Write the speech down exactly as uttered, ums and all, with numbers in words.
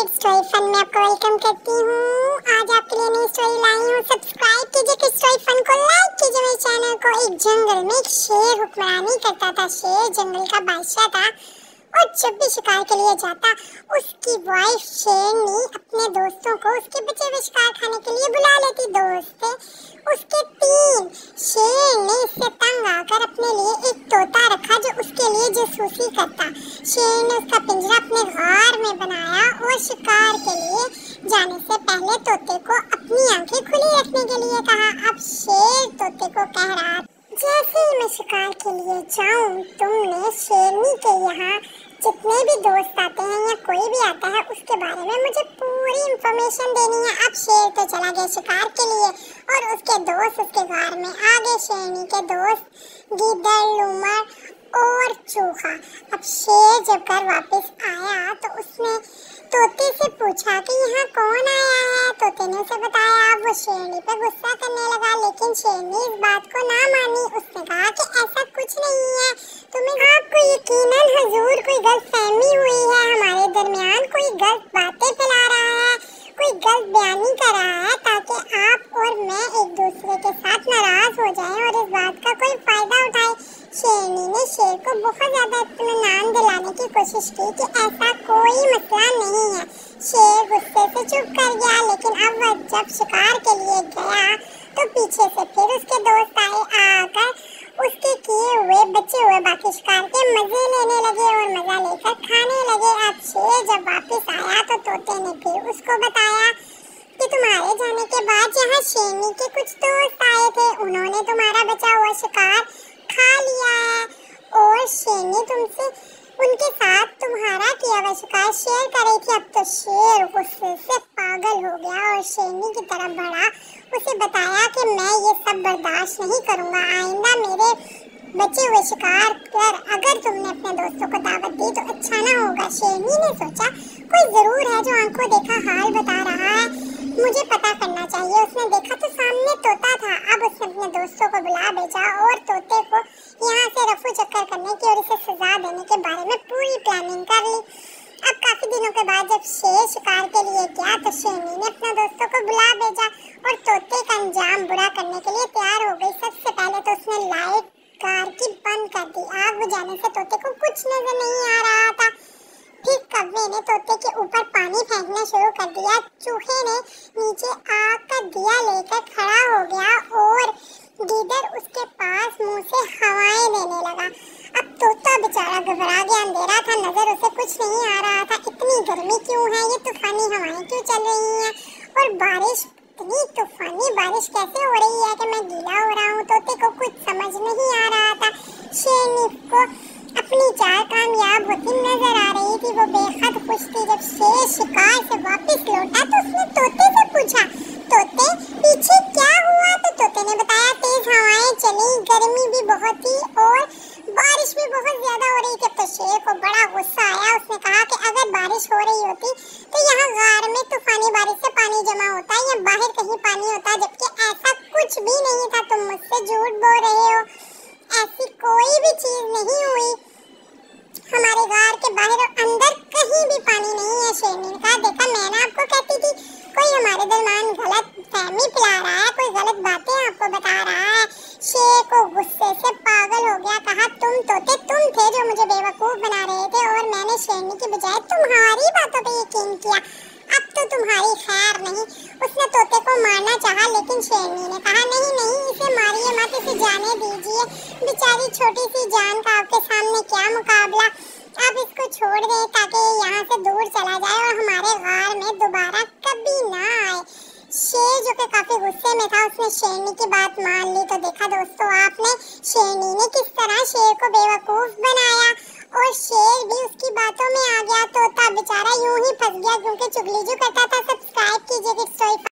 Kids story fun में आपको welcome करती हूँ। आज आपके लिए नई स्टोरी लाई हूँ। सब्सक्राइब कीजिए किड्स स्टोरी फन को, लाइक कीजिए मेरे चैनल को। एक जंगल में एक शेर हुक्मरानी करता था। शेर जंगल का बादशाह था और जब भी शिकार के लिए जाता, उसकी वाइफ शेरनी अपने दोस्तों को उसके बचे हुए शिकार खाने के लिए बुला लेती। दोस्त उसके तीन। शेर ने इससे तंग आकर अपने लिए एक तोता रखा जो उसके लिए जासूसी करता। शेर ने उसका पिंजरा अपने घर में बनाया और शिकार के लिए जाने से पहले तोते को अपनी आंखें खुली रखने के लिए कहा। अब शेर तोते को कह रहा, जैसे ही मैं शिकार के लिए जाऊं, तुमने शेरनी के यहाँ जितने भी दोस्त आते हैं या कोई भी आता है उसके बारे में मुझे पूरी इंफॉर्मेशन देनी है। अब शेर तो चला गया शिकार के लिए और उसके दोस्त उसके घर में आ गए। शेरनी के दोस्त गीदड़, लूमड़ और चूहा। अब शेर जब घर वापस आया तो उसने तोते से पूछा कि यहाँ कौन आया है। तोते ने उसे बताया। वो शेरनी पर गुस्सा करने लगा, लेकिन शेरनी इस बात को ना मानी। उसने कहा कि ऐसा कुछ नहीं है, तुम्हें आपको यकीनन हुजूर कोई गलतफहमी हुई है। हमारे दरमियान कोई गलत बातें फैला रहा है, कोई गलत बयानी कर रहा है ताकि आप और मैं एक दूसरे के साथ नाराज हो जाएं और इस बात का कोई फायदा उठाएं। शेरनी ने शेर को बहुत ज्यादा इत्मीनान दिलाने की कोशिश की कि ऐसा कोई मसला नहीं है। शेर गुस्से से चुप कर गया, लेकिन अब वह जब शिकार के लिए गया तो पीछे से फिर उसके दोस्त आए। आकर उसके किए हुए बचे हुए बाकी शिकार के मजे लेने लगे और मजा लेकर खाने लगे। अब शेर जब वापस आया तो तोते ने फिर उसको बताया कि तुम्हारे जाने के बाद यहाँ शेरनी के कुछ दोस्त आए थे। उन्होंने तुम्हारा बचा हुआ शिकार खा लिया है और शेरनी तुमसे उनके साथ तुम्हारा किया हुआ शिकार शेयर कर रही थी। अब तो शेर गुस्से से पागल हो गया और शेरनी की तरफ बढ़ा। उसे बताया कि मैं ये सब बर्दाश्त नहीं करूँगा। आइंदा मेरे बचे हुए शिकार कर अगर तुमने अपने दोस्तों को दावत दी तो अच्छा ना होगा। शेरनी ने सोचा कोई जरूर है जो आंखों देखा हाल बता रहा है, मुझे पता करना चाहिए। उसने देखा तो सामने तोता था। अब उसने अपने दोस्तों को बुला भेजा और तोते को यहाँ से रफू चक्कर करने की और इसे सजा देने के बारे में पूरी प्लानिंग कर ली। अब काफी दिनों के बाद जब शेर शिकार के लिए गया तो शेरनी ने अपने दोस्तों को बुला भेजा और तोते का अंजाम बुरा करने के लिए तैयार हो गई। सबसे पहले तो उसने लाइट कार की बंद कर दी। आग बुझाने से तोते को कुछ नजर नहीं आ रहा था। फिर कौवे ने तोते के ऊपर पानी फेंकना शुरू कर दिया। चूहे ने नीचे आग का दिया लेकर खड़ा हो गया और गीदड़ उसके पास मुंह से हवाएं देने लगा। अब तोता बेचारा घबरा गया। अंधेरा था, नजर उसे कुछ नहीं आ रहा था। इतनी गर्मी क्यों है, ये तूफानी हवाएं क्यों चल रही हैं और बारिश, इतनी तूफानी बारिश कैसे हो रही है कि मैं गीला हो रहा हूँ। तोते को कुछ समझ नहीं आ रहा था। शेरनी को अपनी चाल कामयाब होती नजर आ रही थी। वो बेहद खुश थी। जब शेर शिकार से वापस लौटा तो उसने तोते से पूछा, तोते पीछे क्या हुआ? तो तोते ने बताया तेज हवाएं चली, गर्मी भी बहुत थी और बारिश भी बहुत ज्यादा हो रही थी। तो शेर को बड़ा गुस्सा आया। उसने कहा कि अगर बारिश हो रही होती तो यहाँ गार में तूफानी बारिश से पानी जमा होता या बाहर कहीं पानी होता, जबकि ऐसा कुछ भी नहीं था। तुम मुझसे झूठ बोल रहे हो, ऐसी कोई भी चीज नहीं हुई। हमारे गार के बाहर और अंदर कहीं भी पानी नहीं है। शेरनी ने कहा, देखा मैंने आपको कहती थी, कोई हमारे दरमियान गलत फहमी फैला रहा है, कोई गलत बातें आपको बता रहा है। शेर को गुस्से से पागल हो गया। कहा, तुम तोते तुम थे जो मुझे बेवकूफ बना रहे थे और मैंने शेरनी की बजाय तुम्हारी बातों पे यकीन किया। अब तो तुम्हारी खैर नहीं। उसने तोते को मारना चाहा, लेकिन शेरनी ने कहा, नहीं नहीं, इसे मारिए मत, इसे जाने दीजिए। बेचारी छोटी सी जान का आपके सामने क्या मुकाबला। आप इसको छोड़ दें ताकि यहाँ से दूर चला जाए और हमारे गार में दोबारा कभी ना आए। शेर जो कि काफी गुस्से में था, उसने शेरनी की बात मान ली। तो देखा दोस्तों आपने शेरनी ने किस तरह शेर को बेवकूफ बनाया और शेर भी उसकी बातों में आ गया। तोता बेचारा यूं ही फंस गया क्योंकि चुगली जो करता था। सब्सक्राइब कीजिए किड्स स्टोरी।